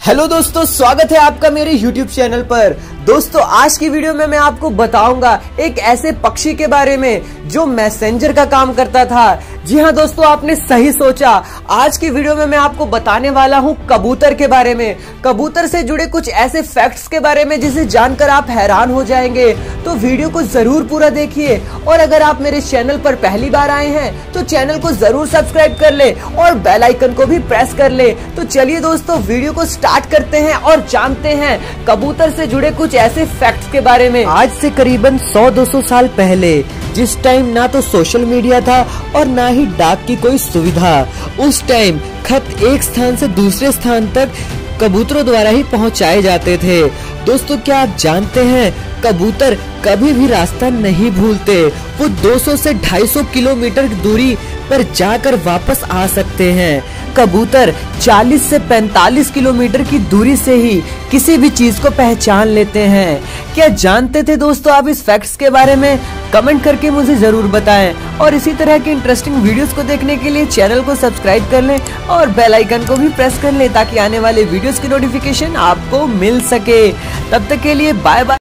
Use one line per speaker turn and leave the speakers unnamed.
Hello दोस्तों, स्वागत है आपका मेरे YouTube चैनल पर। दोस्तों, आज की वीडियो में मैं आपको बताऊंगा एक ऐसे पक्षी के बारे में जो मैसेंजर का काम करता था। जी हाँ दोस्तों, आपने सही सोचा। आज की वीडियो में मैं आपको बताने वाला हूँ कबूतर के बारे में, कबूतर से जुड़े कुछ ऐसे फैक्ट्स के बारे में जिसे जानकर आप हैरान हो जाएंगे। तो वीडियो को जरूर पूरा देखिए, और अगर आप मेरे चैनल पर पहली बार आए हैं तो चैनल को जरूर सब्सक्राइब कर ले और बेल आइकन को भी प्रेस कर ले। तो चलिए दोस्तों, वीडियो को स्टार्ट करते हैं और जानते हैं कबूतर से जुड़े कुछ ऐसे फैक्ट्स के बारे में। आज से करीबन 100-200 साल पहले, जिस टाइम ना तो सोशल मीडिया था और ना ही डाक की कोई सुविधा, उस टाइम खत एक स्थान से दूसरे स्थान तक कबूतरों द्वारा ही पहुंचाए जाते थे। दोस्तों, क्या आप जानते हैं कबूतर कभी भी रास्ता नहीं भूलते। वो 200 से 250 किलोमीटर की दूरी पर जाकर वापस आ सकते हैं। कबूतर 40 से 45 किलोमीटर की दूरी से ही किसी भी चीज को पहचान लेते हैं। क्या जानते थे दोस्तों आप इस फैक्ट्स के बारे में? कमेंट करके मुझे जरूर बताएं, और इसी तरह की इंटरेस्टिंग वीडियोस को देखने के लिए चैनल को सब्सक्राइब कर लें और बेल आइकन को भी प्रेस कर लें ताकि आने वाले वीडियोस की नोटिफिकेशन आपको मिल सके। तब तक के लिए बाय बाय।